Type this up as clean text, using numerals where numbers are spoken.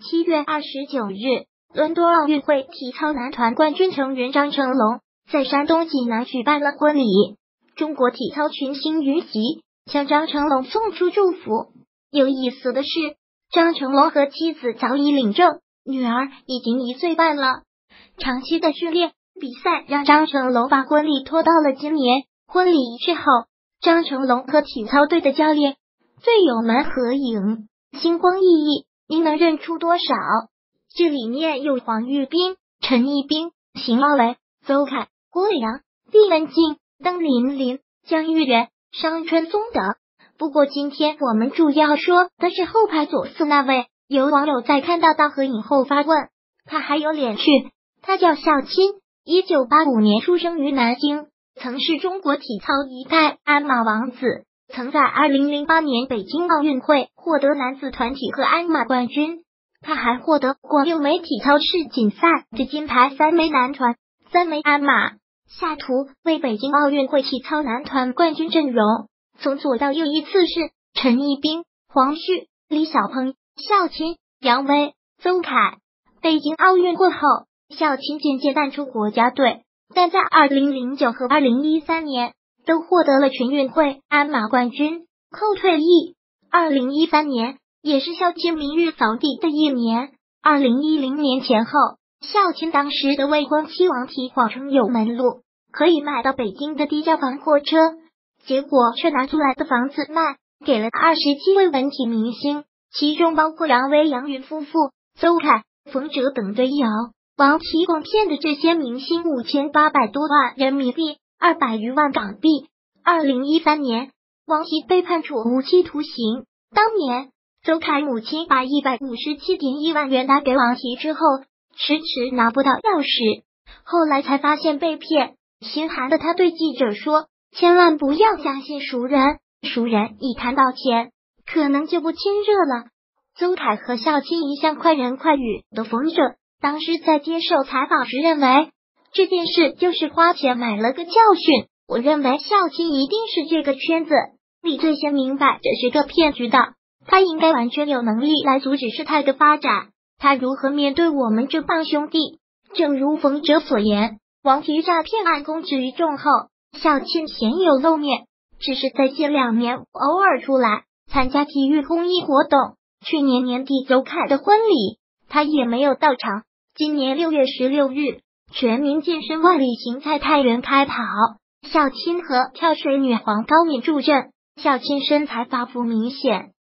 7月29日，伦敦奥运会体操男团冠军成员张成龙在山东济南举办了婚礼。中国体操群星云集，向张成龙送出祝福。有意思的是，张成龙和妻子早已领证，女儿已经1岁半了。长期的训练比赛让张成龙把婚礼拖到了今年。婚礼仪式后，张成龙和体操队的教练、队友们合影，星光熠熠，你能认出多少？这里面有黄玉斌、陈一冰、邢奥伟、邹凯、郭磊阳、毕雯静、邓琳琳、江玉媛、商春松等。不过今天我们主要说的是后排左四那位。有网友在看到合影后发问，他还有脸去？他叫孝钦，1985年出生于南京，曾是中国体操一代鞍马王子，曾在2008年北京奥运会获得男子团体和鞍马冠军。他还获得过6枚体操世锦赛的金牌，3枚男团，3枚鞍马。下图为北京奥运会体操男团冠军阵容，从左到右依次是陈一冰、黄旭、李小鹏、孝钦、杨威、邹凯。北京奥运会后，孝钦渐渐淡出国家队，但在2009和2013年都获得了全运会鞍马冠军。后退役，2013年也是孝钦名誉扫地的一年。2010年前后，孝钦当时的未婚妻王缇谎称有门路，可以买到北京的低价房货车，结果却拿出来的房子卖给了27位文体明星，其中包括杨威、杨云夫妇、邹凯、冯喆等队友。王缇共骗的这些明星5800多万人民币，200余万港币。2013年，王缇被判处无期徒刑。当年，邹凯母亲把157.1万元打给王缇之后，迟迟拿不到钥匙，后来才发现被骗。心寒的他对记者说：“千万不要相信熟人，熟人一谈到钱，可能就不亲热了。”邹凯和孝钦一向快人快语的冯喆，当时在接受采访时认为这件事就是花钱买了个教训。我认为孝钦一定是这个圈子里最先明白这是个骗局的，他应该完全有能力来阻止事态的发展。他如何面对我们这帮兄弟？正如冯喆所言，王缇诈骗案公之于众后，孝钦鲜有露面，只是在近2年偶尔出来参加体育公益活动。去年年底邹凯的婚礼，他也没有到场。今年6月16日，全民健身万里行在太原开跑，孝钦和跳水女皇高敏助阵，孝钦身材发福明显。